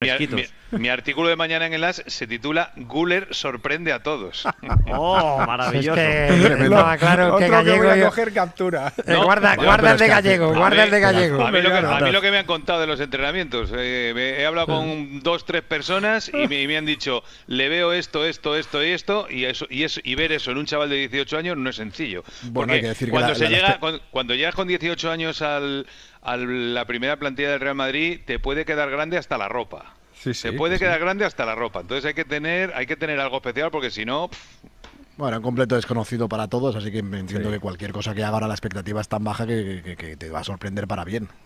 fresquitos. mi artículo de mañana en el As se titula Güler sorprende a todos. ¡Oh, Es maravilloso! que estaba claro que Otro que voy Gallego. a coger captura. Guarda pero el de es que Gallego, hace- guarda el de Gallego. A mí lo que me han contado de los entrenamientos, he hablado con 2, 3 personas y me han dicho, le veo esto y esto, y ver eso en un chaval de 18 años no es sencillo. Bueno, Porque hay que decir que cuando, la- se la- llega, cuando llegas con 18 años a la primera plantilla del Real Madrid, te puede quedar grande hasta la ropa. Sí, sí, Se puede sí. quedar grande hasta la ropa. Entonces hay que tener algo especial porque si no... Bueno, un completo desconocido para todos, así que entiendo que cualquier cosa que haga ahora la expectativa es tan baja que te va a sorprender para bien.